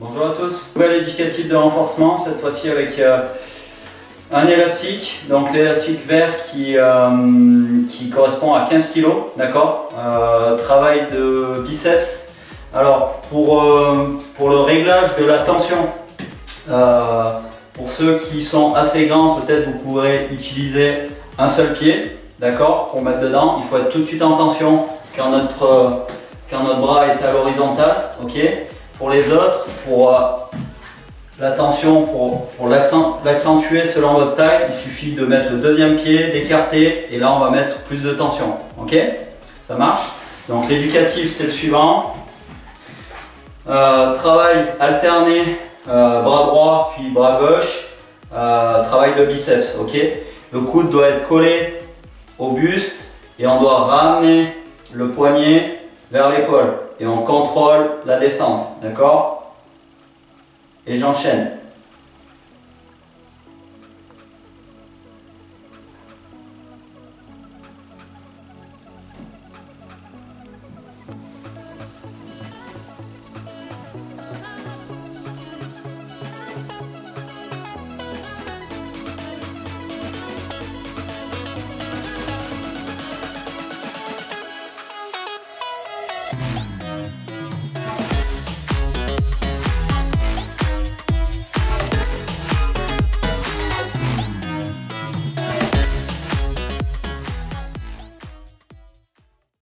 Bonjour à tous. Nouvelle éducative de renforcement, cette fois-ci avec un élastique, donc l'élastique vert qui correspond à 15 kg, d'accord. Travail de biceps. Alors pour le réglage de la tension, pour ceux qui sont assez grands, peut-être vous pourrez utiliser un seul pied, d'accord, pour mettre dedans. Il faut être tout de suite en tension quand notre bras est à l'horizontale, ok. Pour les autres, pour la tension, pour l'accentuer selon votre taille, il suffit de mettre le deuxième pied, d'écarter, et là on va mettre plus de tension, ok. Ça marche. Donc l'éducatif c'est le suivant. Travail alterné, bras droit puis bras gauche, travail de biceps, ok. Le coude doit être collé au buste et on doit ramener le poignet vers l'épaule et on contrôle la descente, d'accord. Et j'enchaîne.